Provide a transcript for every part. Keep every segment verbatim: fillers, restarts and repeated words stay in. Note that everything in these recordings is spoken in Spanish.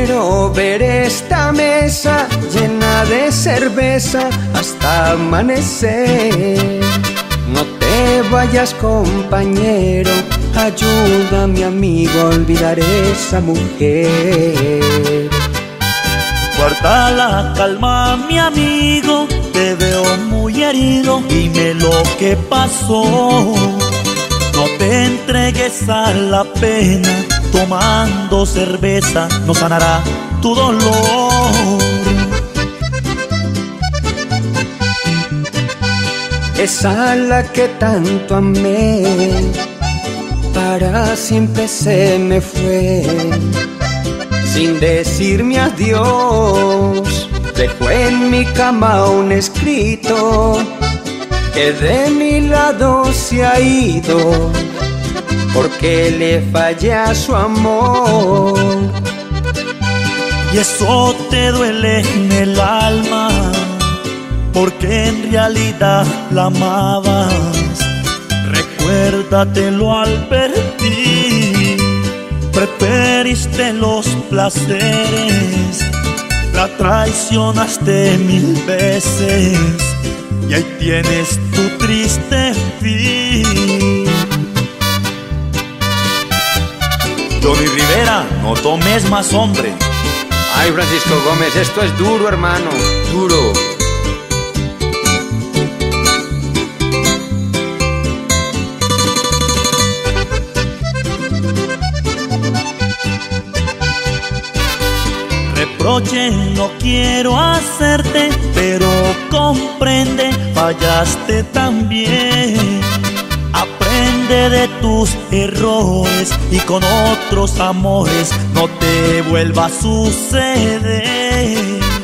quiero ver esta mesa llena de cerveza hasta amanecer. No te vayas, compañero, ayúdame, amigo, a olvidar esa mujer. Guarda la calma, mi amigo, te veo muy herido, dime lo que pasó. No te entregues a la pena, tomando cerveza no sanará tu dolor. Esa a la que tanto amé, para siempre se me fue, sin decirme adiós. Dejó en mi cama un escrito que de mi lado se ha ido, porque le fallé a su amor. Y eso te duele en el alma, porque en realidad la amabas. Recuérdatelo al partir, preferiste los placeres, la traicionaste mil veces, y ahí tienes tu triste fin. Johnny Rivera, no tomes más, hombre. Ay, Francisco Gómez, esto es duro, hermano, duro. Reproche no quiero hacerte, pero comprende, fallaste también. Aprende de tus errores y con otros amores no te vuelva a suceder.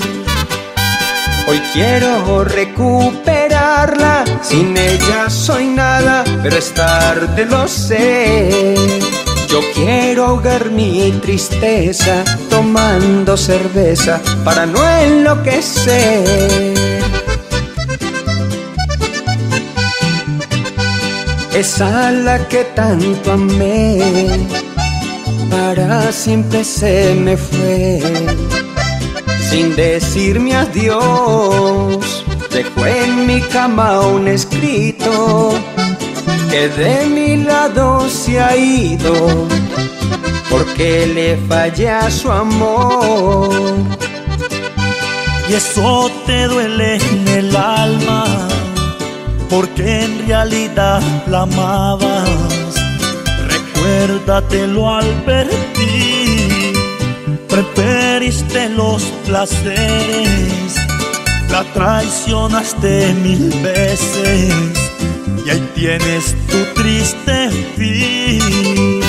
Hoy quiero recuperarla, sin ella soy nada, pero es tarde, lo sé. Yo quiero ahogar mi tristeza tomando cerveza para no enloquecer. Esa a la que tanto amé, para siempre se me fue, sin decirme adiós. Dejó en mi cama un escrito que de mi lado se ha ido, porque le fallé a su amor. Y eso te duele en el alma, porque en realidad la amabas. Recuérdatelo al partir, preferiste los placeres, la traicionaste mil veces, y ahí tienes tu triste fin.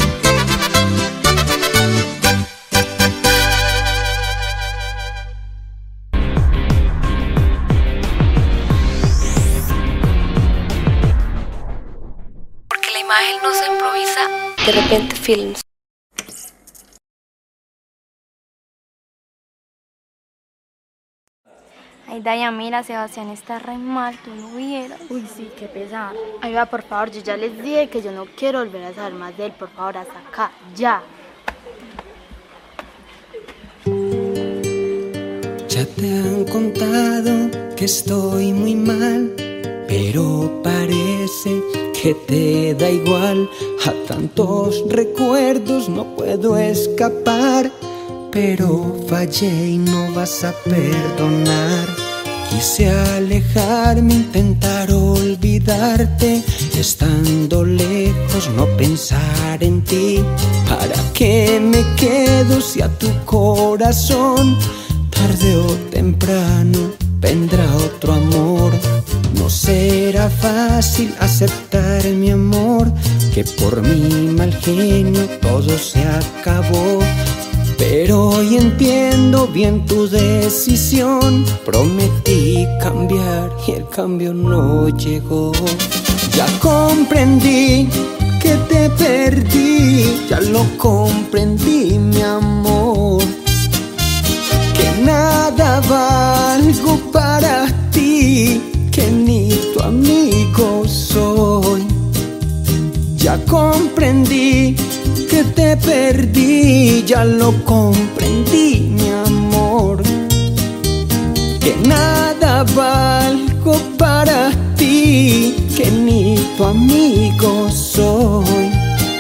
Porque la imagen no se improvisa, de repente films. Ay, Daya, mira, Sebastián está re mal, tú lo vieras. Uy, sí, qué pesar. Oiga, por favor, yo ya les dije que yo no quiero volver a saber más de él. Por favor, hasta acá, ya. Ya te han contado que estoy muy mal, pero parece que te da igual. A tantos recuerdos no puedo escapar, pero fallé y no vas a perdonar. Quise alejarme, intentar olvidarte, estando lejos no pensar en ti. ¿Para qué me quedo si a tu corazón tarde o temprano vendrá otro amor? No será fácil aceptar mi amor, que por mi mal genio todo se acabó. Pero hoy entiendo bien tu decisión. Prometí cambiar y el cambio no llegó. Ya comprendí que te perdí, ya lo comprendí, mi amor. Que nada valgo para ti, que ni tu amigo soy. Ya comprendí que te perdí, ya lo comprendí. ti que ni tu amigo soy.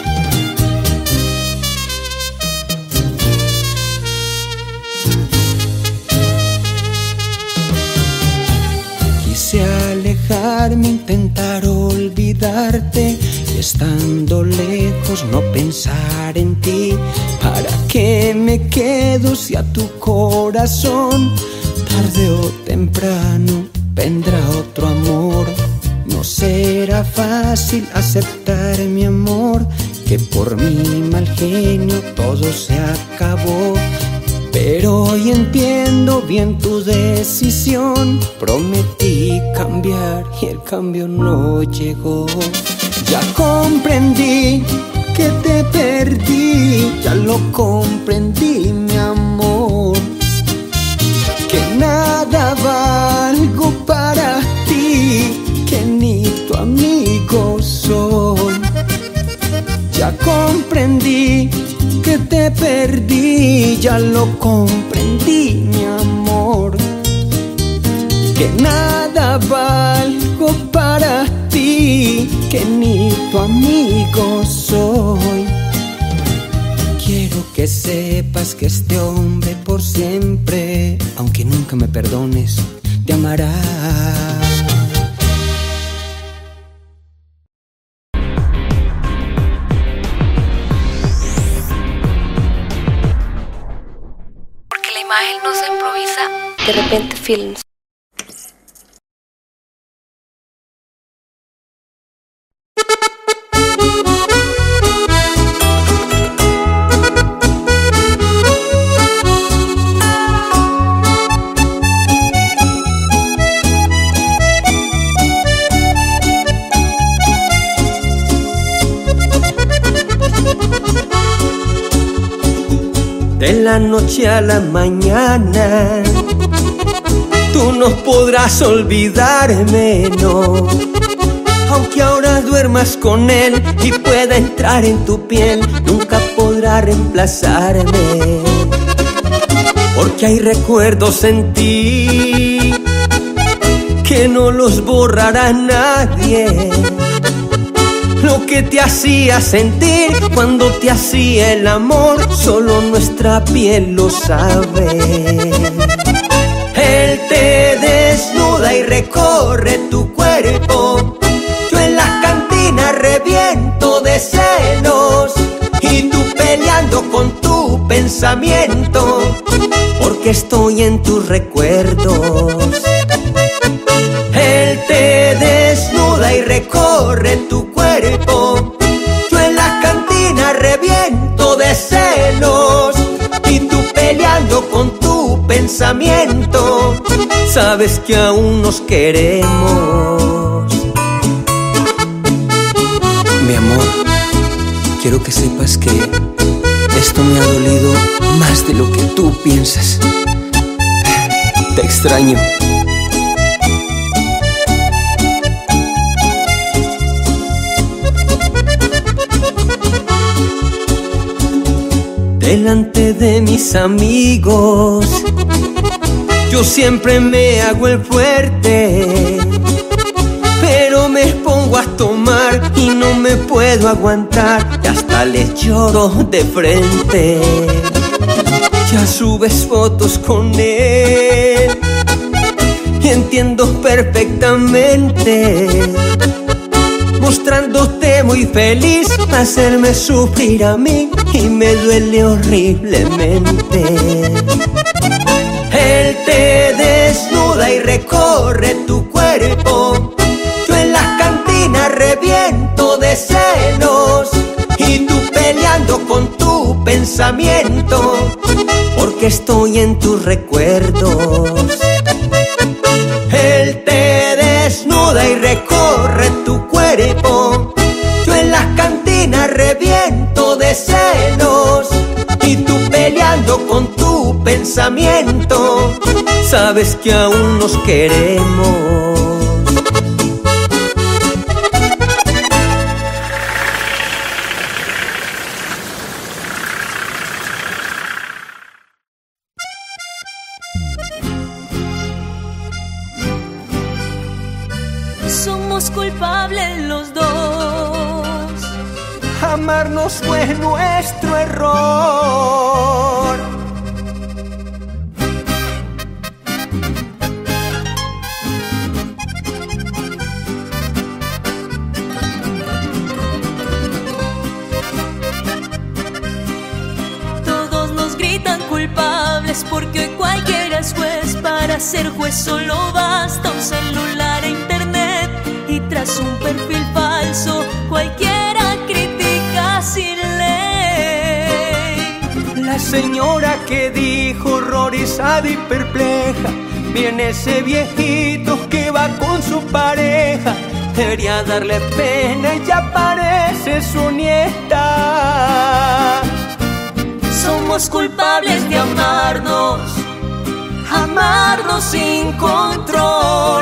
Quise alejarme, intentar olvidarte y estando lejos no pensar en ti. ¿Para qué me quedo si a tu corazón tarde o temprano vendrá otro amor? No será fácil aceptar mi amor, que por mi mal genio todo se acabó. Pero hoy entiendo bien tu decisión. Prometí cambiar y el cambio no llegó. Ya comprendí que te perdí, ya lo comprendí, mi amor. Que nada valgo para ti, que ni tu amigo soy. Ya comprendí que te perdí, ya lo comprendí, mi amor. Que nada valgo para ti, que ni tu amigo soy. Quiero que sepas que este hombre por siempre, aunque nunca me perdones, te amará. La imagen no se improvisa, de repente films. De la noche a la mañana, tú no podrás olvidarme, no. Aunque ahora duermas con él y pueda entrar en tu piel, nunca podrá reemplazarme. Porque hay recuerdos en ti que no los borrará nadie. Lo que te hacía sentir cuando te hacía el amor, solo nuestra piel lo sabe. Él te desnuda y recorre tu cuerpo. Yo en las cantinas reviento de celos y tú peleando con tu pensamiento, porque estoy en tus recuerdos. Él te desnuda y recorre tu cuerpo. Yo en las cantinas reviento de celos y tú peleando con tu pensamiento. Sabes que aún nos queremos. Mi amor, quiero que sepas que esto me ha dolido más de lo que tú piensas. Te extraño. Delante de mis amigos, yo siempre me hago el fuerte, pero me pongo a tomar y no me puedo aguantar, y hasta les lloro de frente. Ya subes fotos con él y entiendo perfectamente, mostrándote muy feliz, hacerme sufrir a mí y me duele horriblemente. Él te desnuda y recorre tu cuerpo. Yo en las cantinas reviento de celos y tú peleando con tu pensamiento, porque estoy en tus recuerdos. Él te desnuda y recorre tu cuerpo. Yo en las cantinas reviento de celos y tú peleando con tu pensamiento. Sabes que aún nos queremos. Somos culpables los dos. Amarnos fue nuestro error. Todos nos gritan culpables porque hoy cualquiera es juez. Para ser juez solo basta un celular e internet, y tras un perfil falso cualquiera critica sin ley. La señora que dijo horrorizada y perpleja, viene ese viejito que va con su pareja. Debería darle pena y ya parece su nieta. Somos culpables de amarnos, amarnos sin control.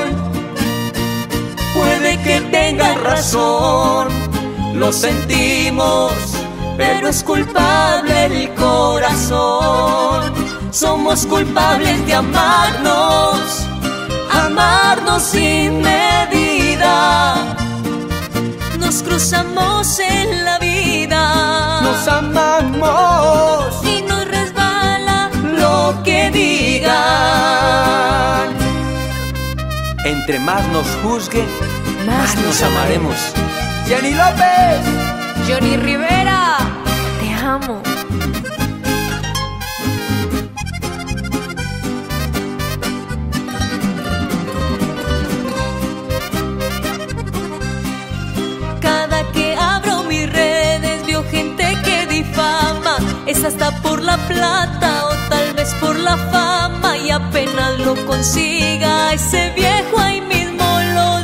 Puede que tengan razón, lo sentimos, pero es culpable el corazón. Somos culpables de amarnos, amarnos sin medida. Nos cruzamos en la vida, nos amamos y nos resbala lo que digan. Entre más nos juzguen, Más más nos amaremos. Jenny López, Johnny Rivera, te amo. Cada que abro mis redes veo gente que difama. Es hasta por la plata o tal vez por la fama, y apenas lo consiga ese viejo ahí mismo lo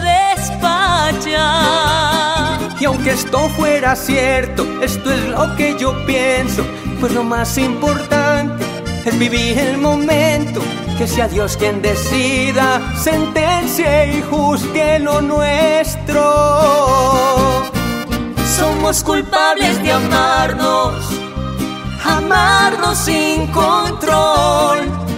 despacha. y aunque esto fuera cierto, esto es lo que yo pienso, pues lo más importante es vivir el momento, que sea Dios quien decida, sentencie y juzgue lo nuestro. Somos culpables de amarnos, amarnos sin control.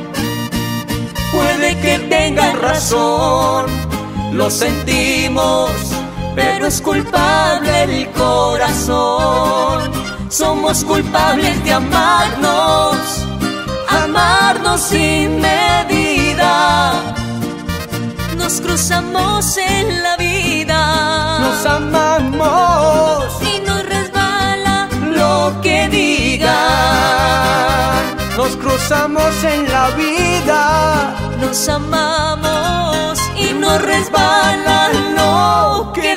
Puede que tengan razón, lo sentimos, pero es culpable el corazón. Somos culpables de amarnos, amarnos sin medida. Nos cruzamos en la vida, nos amamos y nos resbala lo que digan. Nos cruzamos en la vida, nos amamos y nos resbala lo que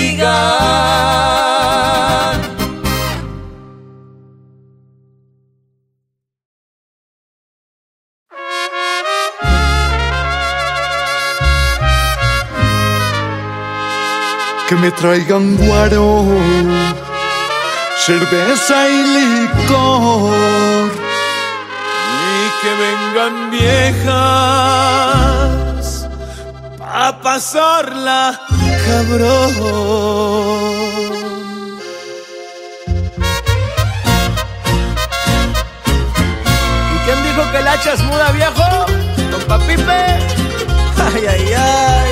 digan. Que me traigan guaro, cerveza y licor, y que vengan viejas a pasarla cabrón. ¿Y quién dijo que el hacha es muda, viejo? ¿Don Papipe? Ay, ay, ay.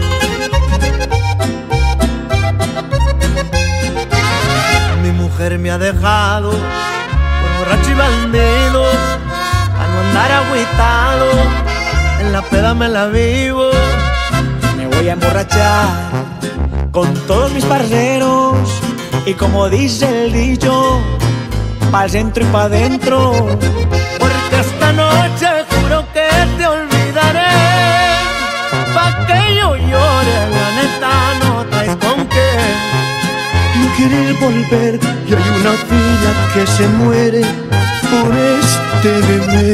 Mi mujer me ha dejado por borracho y bandido, a no andar agüitado, en la peda me la vivo. Me voy a emborrachar con todos mis parceros, y como dice el dicho, pa'l centro y pa' dentro. Porque esta noche juro que te olvidaré, pa' que yo llore, la neta no traes con qué. no quieres volver y hay una fila que se muere por este bebé.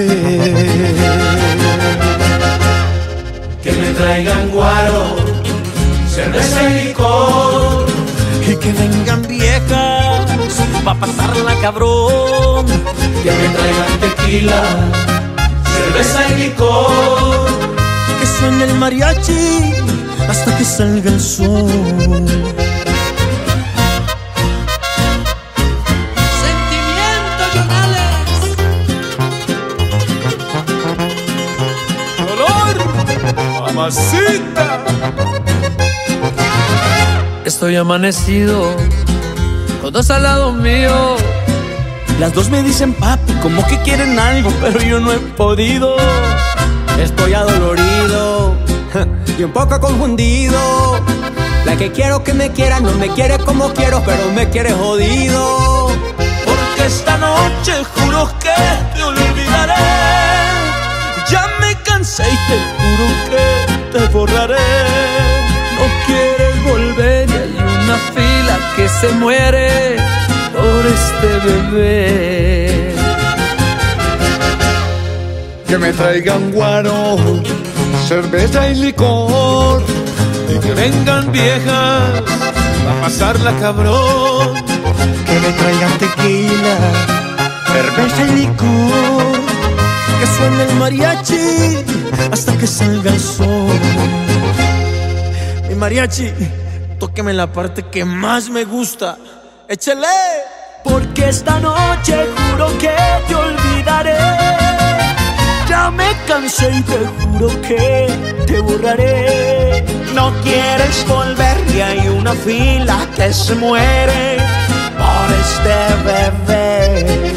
Que me traigan guaro, cerveza y licor, y que vengan viejas pa' pasarla cabrón. que me traigan tequila, cerveza y licor, Que suene el mariachi hasta que salga el sol. Sentimiento, Jonales. dolor, mamacita. estoy amanecido, los dos al lado mío. Las dos me dicen papi, como que quieren algo, pero yo no he podido. Estoy adolorido y un poco confundido. La que quiero que me quiera no me quiere como quiero, pero me quiere jodido. Porque esta noche juro que te olvidaré. Ya me cansé y te juro que te borraré. No quieres volver y hay una fila que se muere por este bebé. Que me traigan guaro, cerveza y licor, y que vengan viejas a pasarla cabrón. Que me traigan tequila, cerveza y licor, que suene el mariachi hasta que salga el sol. Mi mariachi, tóqueme la parte que más me gusta. ¡Échale! Porque esta noche juro que te olvidaré. Ya me cansé y te juro que te borraré. No quieres volver y hay una fila que se muere por este bebé.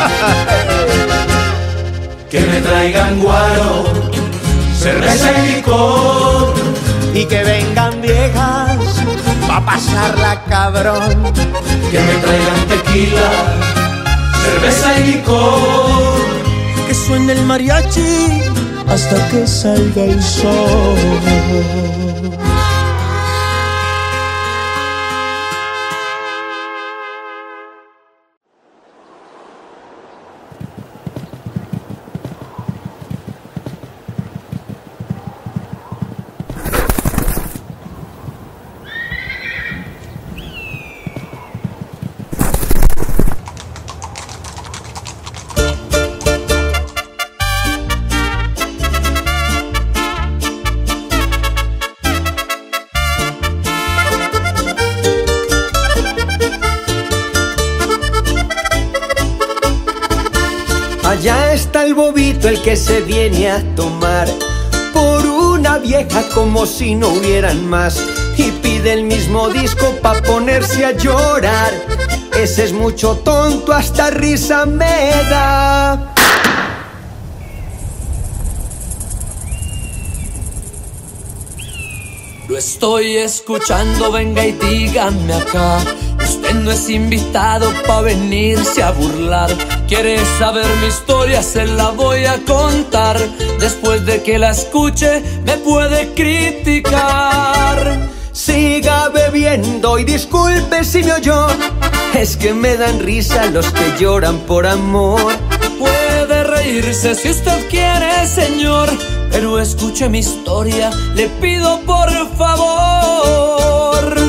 Que me traigan guaro, cerveza y licor, y que vengan viejas pa' pasarla cabrón. Que me traigan tequila, cerveza y licor, que suene el mariachi hasta que salga el sol. Allá está el bobito, el que se viene a tomar por una vieja como si no hubieran más, y pide el mismo disco pa' ponerse a llorar. Ese es mucho tonto, hasta risa me da. Lo estoy escuchando, venga y dígame acá. Usted no es invitado pa' venirse a burlar. ¿Quiere saber mi historia? Se la voy a contar. Después de que la escuche, me puede criticar. Siga bebiendo y disculpe si me oyó. Es que me dan risa los que lloran por amor. Puede reírse si usted quiere, señor, pero escuche mi historia, le pido por favor.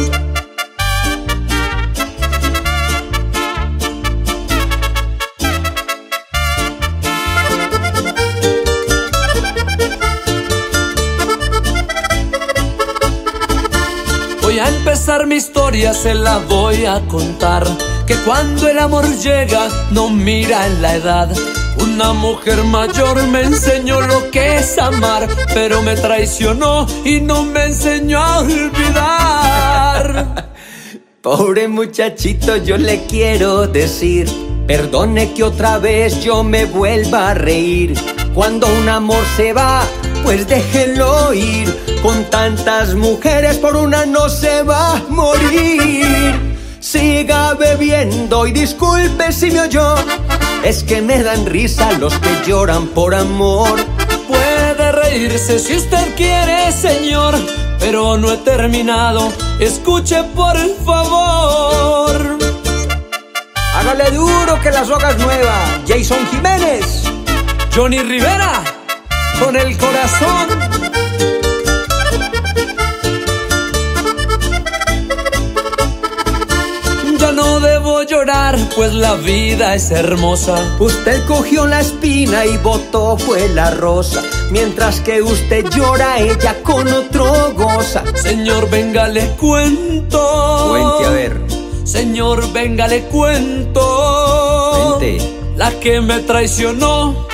Voy a empezar mi historia, se la voy a contar. Que cuando el amor llega, no mira en la edad. Una mujer mayor me enseñó lo que es amar, pero me traicionó y no me enseñó a olvidar. Pobre muchachito, yo le quiero decir, perdone que otra vez yo me vuelva a reír. Cuando un amor se va, pues déjelo ir. Con tantas mujeres, por una no se va a morir. Siga bebiendo y disculpe si me oyó. Es que me dan risa los que lloran por amor. Puede reírse si usted quiere, señor, pero no he terminado. Escuche por favor. Hágale duro que la soga es nueva. Jason Jiménez, Johnny Rivera, con el corazón. Ya no debo llorar, pues la vida es hermosa. Usted cogió la espina y botó fue la rosa. Mientras que usted llora, ella con otro goza. Señor, venga, le cuento. Cuente a ver. Señor, venga, le cuento. Cuente. La que me traicionó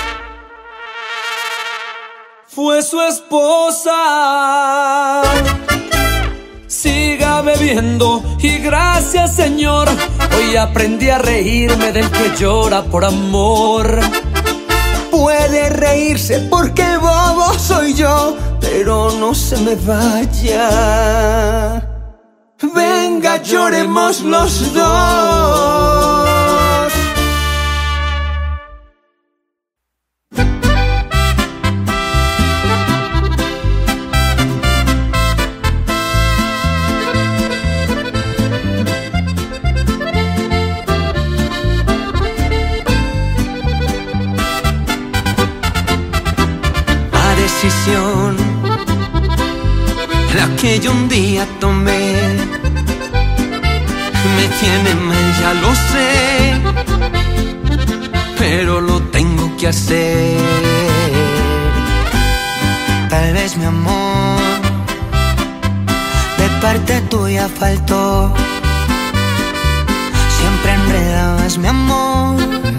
fue su esposa. Siga bebiendo y gracias Señor, hoy aprendí a reírme del que llora por amor. Puede reírse porque el bobo soy yo, pero no se me vaya. Venga, lloremos los dos. La que yo un día tomé me tiene mal, ya lo sé, pero lo tengo que hacer. Tal vez mi amor de parte tuya faltó. Siempre enredabas mi amor,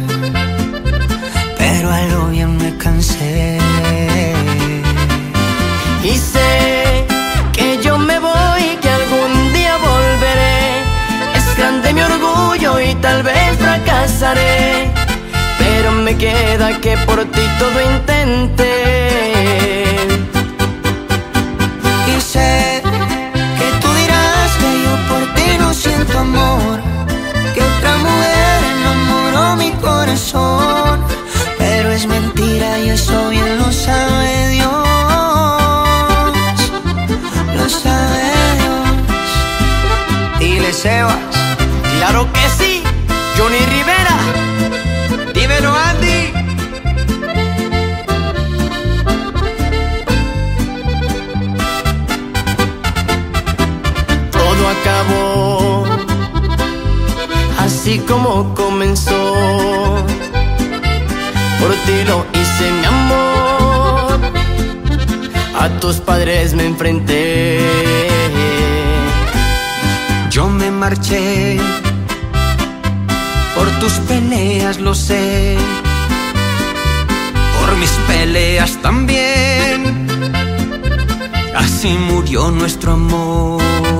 pero a lo bien me cansé. Y sé que yo me voy, que algún día volveré. Es grande mi orgullo y tal vez fracasaré, pero me queda que por ti todo intenté. Y sé que tú dirás que yo por ti no siento amor, que otra mujer enamoró mi corazón, pero es mentira y eso bien lo sabe Dios. Dile, Sebas, claro que sí. Johnny Rivera, dímelo, Andy. Todo acabó así como comenzó. Por ti lo hice, mi amor. A tus padres me enfrenté. Yo me marché por tus peleas, lo sé, por mis peleas también. Así murió nuestro amor.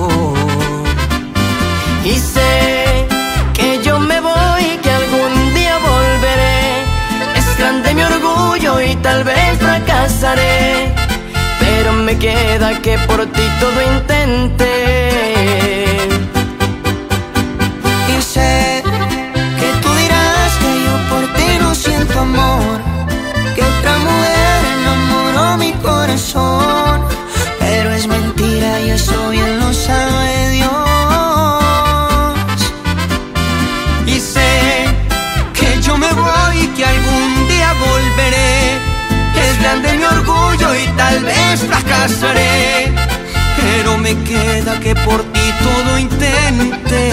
Y sé que yo me voy, que algún día volveré. Es grande mi orgullo y tal vez fracasaré, pero me queda que por ti todo intenté. Y sé que tú dirás que yo por ti no siento amor, que otra mujer enamoró mi corazón, pero es mentira y eso bien lo sabe Dios. Y sé que yo me voy y que algún día volveré. Es grande mi orgullo y tal vez fracasaré, pero me queda que por ti todo intenté.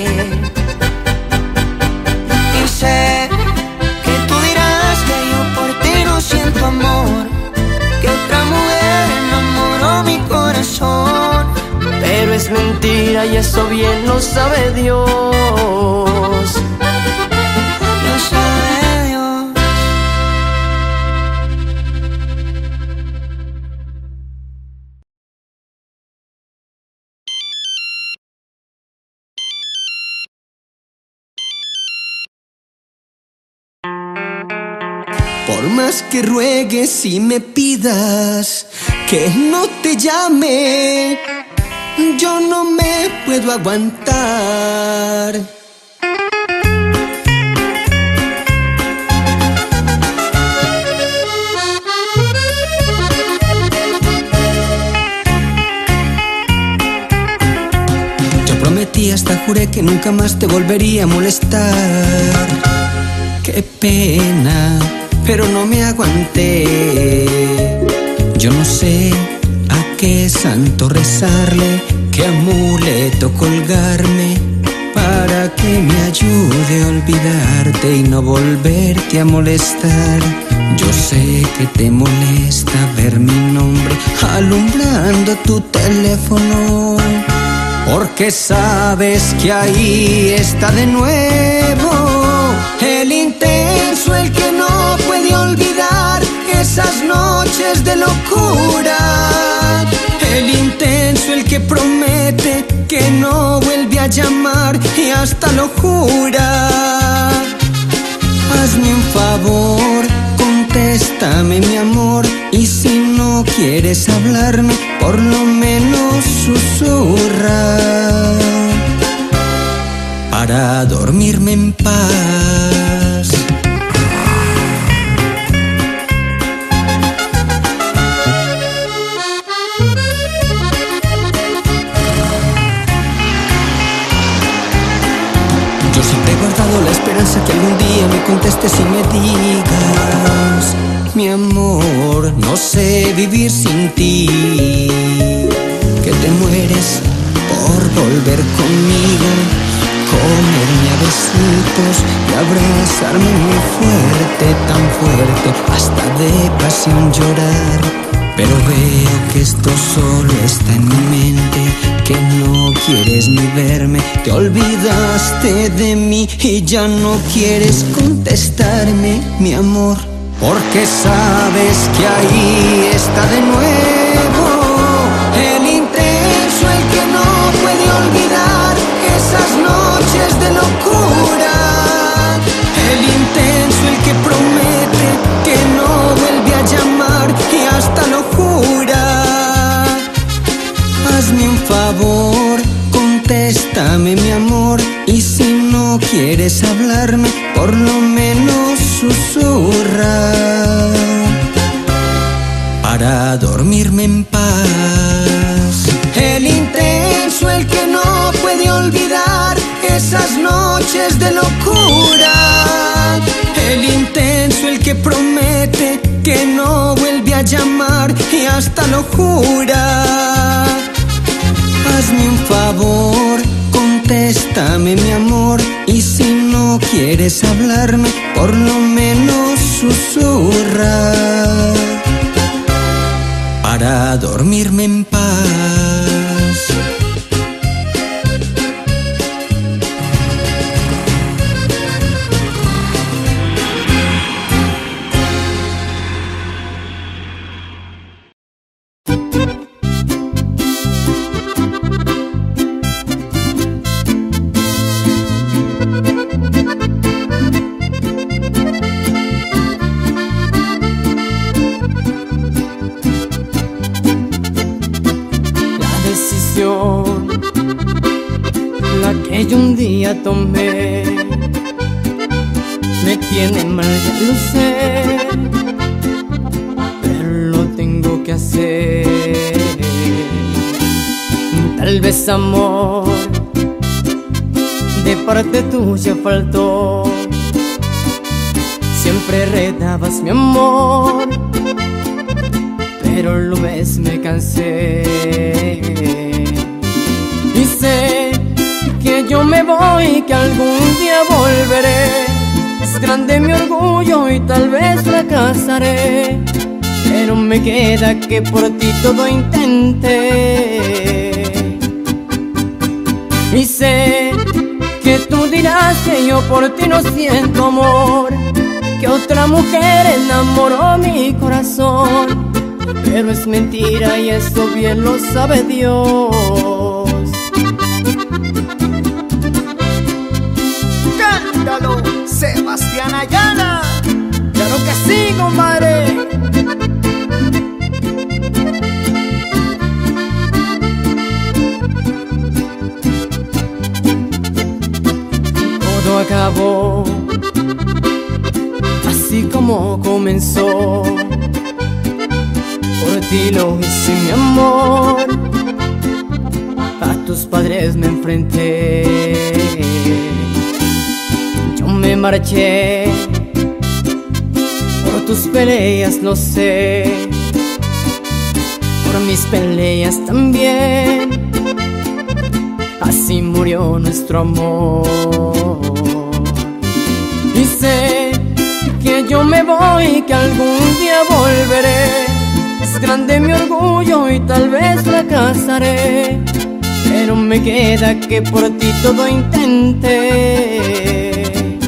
Y sé que tú dirás que yo por ti no siento amor, que otra mujer enamoró mi corazón, pero es mentira y eso bien lo sabe Dios. Lo sabe Dios. Por más que ruegues y me pidas que no te llame, yo no me puedo aguantar. Yo prometí, hasta juré que nunca más te volvería a molestar. Qué pena, pero no me aguanté. Yo no sé a qué santo rezarle, qué amuleto colgarme, para que me ayude a olvidarte y no volverte a molestar. Yo sé que te molesta ver mi nombre alumbrando tu teléfono, porque sabes que ahí está de nuevo el intenso, el que no puede olvidar esas noches de locura. El intenso, el que promete que no vuelve a llamar y hasta lo jura. Hazme un favor, contéstame mi amor, y si no quieres hablarme, por lo menos susurra, para dormirme en paz. Yo siempre he guardado la esperanza que algún día me contestes y me digas: mi amor, no sé vivir sin ti, que te mueres por volver conmigo, comerme a besitos y abrazarme muy fuerte, tan fuerte, hasta de pasión llorar. Pero veo que esto solo está en mi mente, que no quieres ni verme, te olvidaste de mí y ya no quieres contestarme, mi amor, porque sabes que ahí está de nuevo el intenso, el que no puede olvidar esas noches de locura, el intenso, el que promete que no vuelve a llamar y hasta lo jura. Hazme un favor, contéstame mi amor, y si no quieres hablarme, por lo menos susurra, para dormirme en paz. El intenso, el que no puede olvidar esas noches de locura, el intenso, el que promete que no vuelve a llamar y hasta lo jura. Hazme un favor, contéstame mi amor, y si no quieres hablarme, por lo menos susurra, para dormirme en paz. La que yo un día tomé me tiene mal, ya lo sé, pero lo tengo que hacer. Tal vez amor de parte tuya faltó, siempre redabas mi amor, pero lo ves, me cansé. Y sé que yo me voy, que algún día volveré. Es grande mi orgullo y tal vez fracasaré, pero me queda que por ti todo intenté. Y sé que tú dirás que yo por ti no siento amor, que otra mujer enamoró mi corazón, pero es mentira y eso bien lo sabe Dios. Cántalo, Sebastián Ayala. Claro que sí, compadre. Todo acabó así como comenzó. Por ti lo hice, mi amor, a tus padres me enfrenté. Yo me marché por tus peleas, lo sé, por mis peleas también. Así murió nuestro amor. Y sé que yo me voy, que algún día volveré. Es grande mi orgullo y tal vez fracasaré, pero me queda que por ti todo intenté.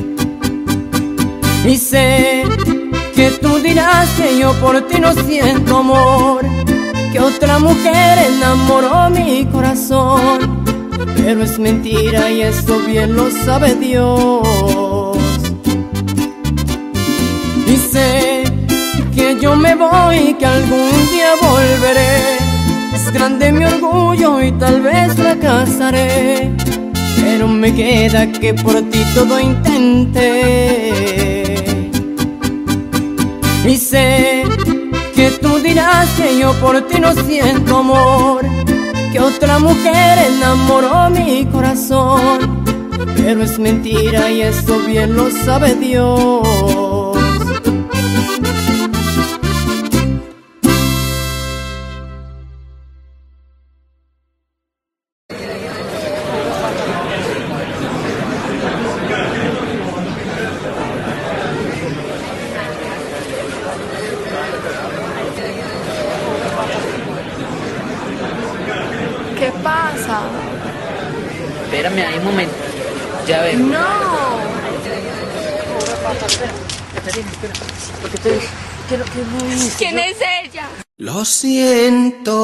Y sé que tú dirás que yo por ti no siento amor, que otra mujer enamoró mi corazón, pero es mentira y eso bien lo sabe Dios. Y sé que yo me voy y que algún día volveré. Es grande mi orgullo y tal vez fracasaré, pero me queda que por ti todo intenté. Y sé que tú dirás que yo por ti no siento amor, que otra mujer enamoró mi corazón, pero es mentira y eso bien lo sabe Dios. ¿Qué pasa? Espérame ahí un momento. Ya ves. No. Porque te quiero que me dices. ¿Quién es ella? Lo siento.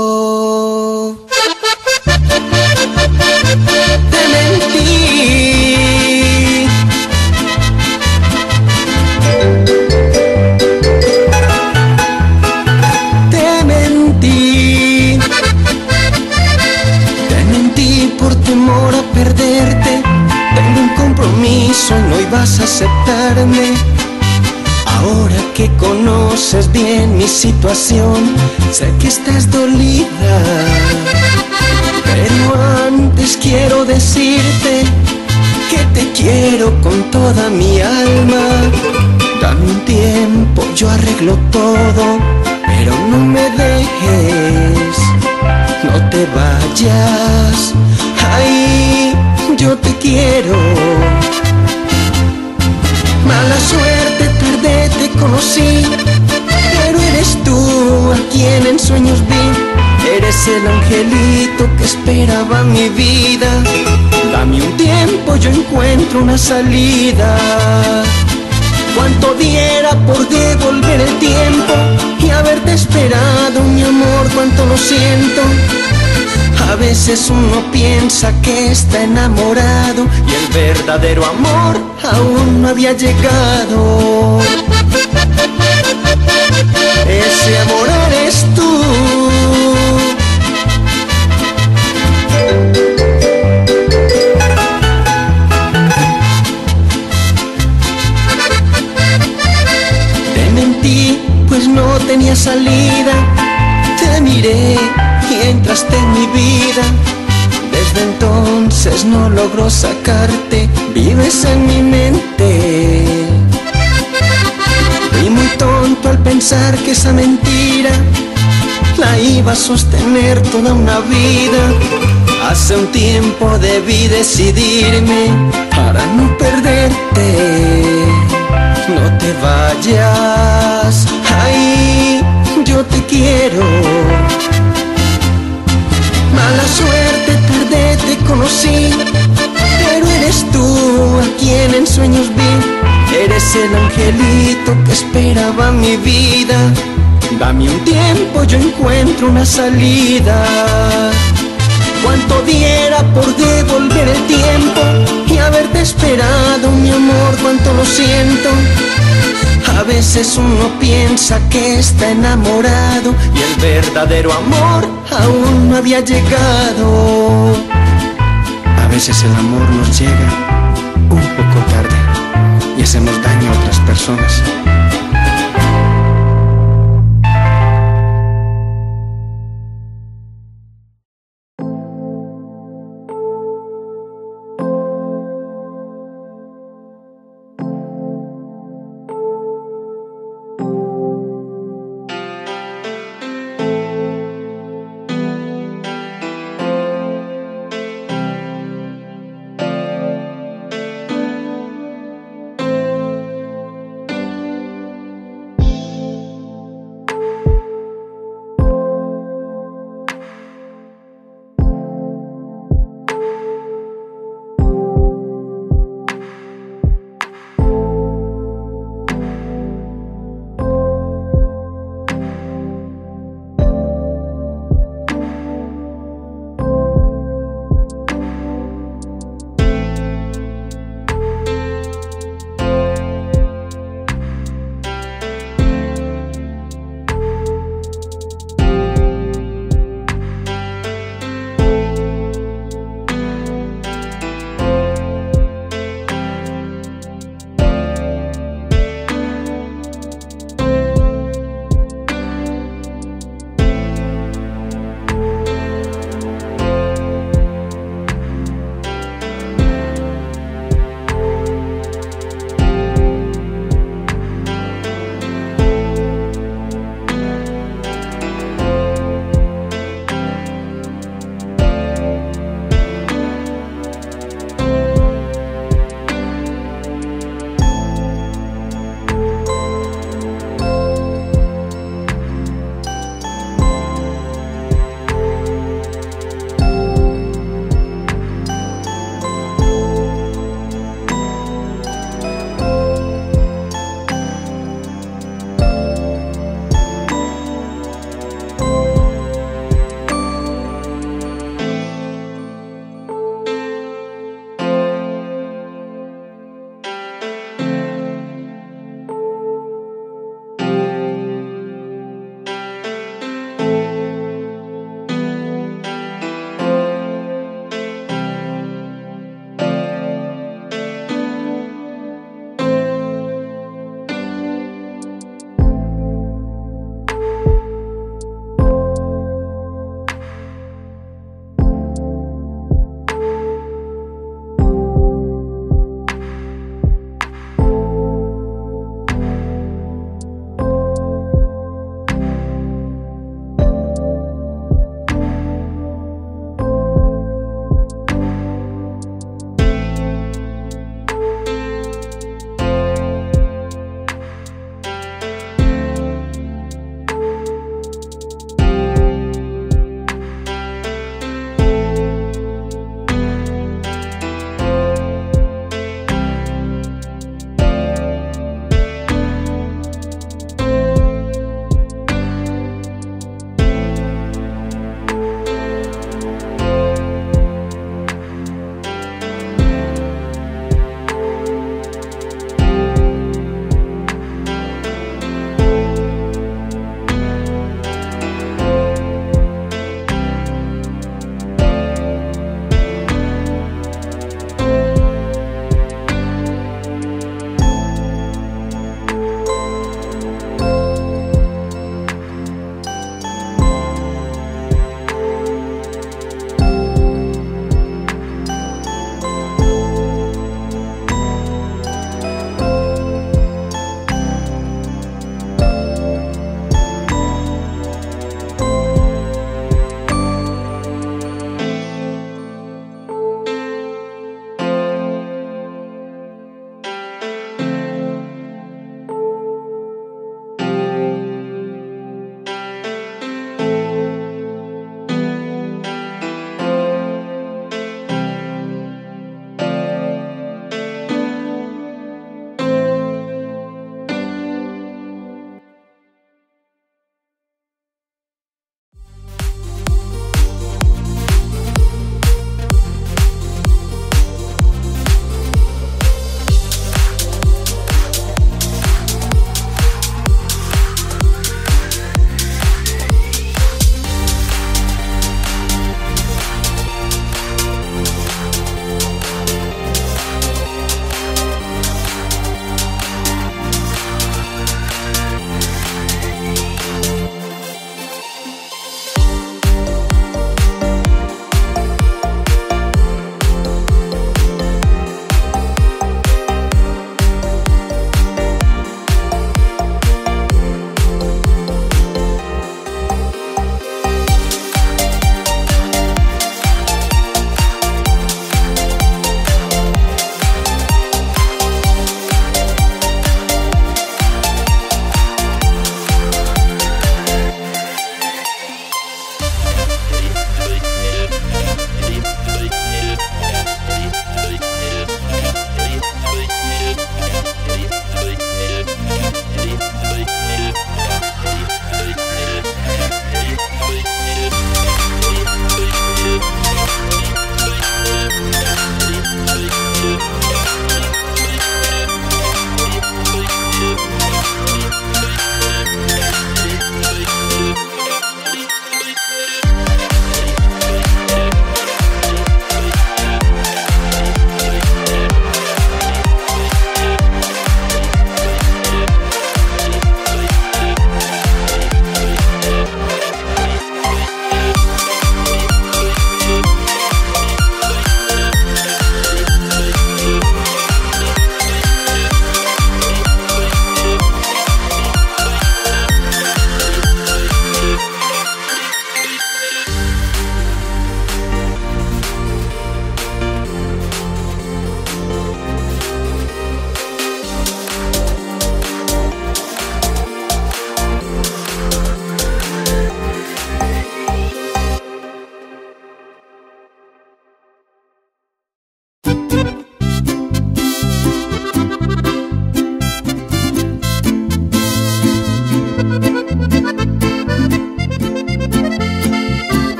Te mentí. Te mentí. Te mentí por temor a perderte. Tengo un compromiso y no ibas a aceptarme. Ahora que conoces bien mi situación, sé que estás dolida, pero antes quiero decirte que te quiero con toda mi alma. Dame un tiempo, yo arreglo todo, pero no me dejes, no te vayas. Ay, yo te quiero. Mala suerte, tarde te conocí, pero eres tú a quien en sueños vi. Eres el angelito que esperaba mi vida. Dame un tiempo, yo encuentro una salida. Cuánto diera por devolver el tiempo y haberte esperado, mi amor, cuánto lo siento. A veces uno piensa que está enamorado y el verdadero amor aún no había llegado. Ese amor eres tú. Te mentí, pues no tenía salida. Te miré y entraste en mi vida. Desde entonces no logro sacarte, vives en mi mente. Fui muy tonto al pensar que esa mentira la iba a sostener toda una vida. Hace un tiempo debí decidirme para no perderte. No te vayas, ay, yo te quiero. Mala suerte, tarde te conocí, pero eres tú a quien en sueños vi. Eres el angelito que esperaba mi vida. Dame un tiempo, yo encuentro una salida. Cuánto diera por devolver el tiempo y haberte esperado, mi amor, cuánto lo siento. A veces uno piensa que está enamorado y el verdadero amor aún no había llegado. A veces el amor nos llega un poco tarde y hacemos daño a otras personas.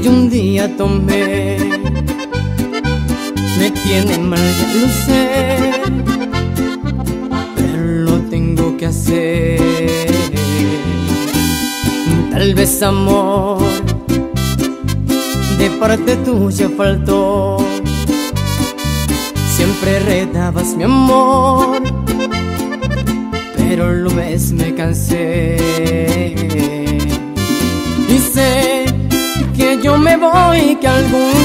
yo un día tomé me tiene mal, ya lo sé, pero lo tengo que hacer. Tal vez amor de parte tuya faltó, siempre redabas mi amor, pero lo ves me cansé. Y sé que yo me voy, que algún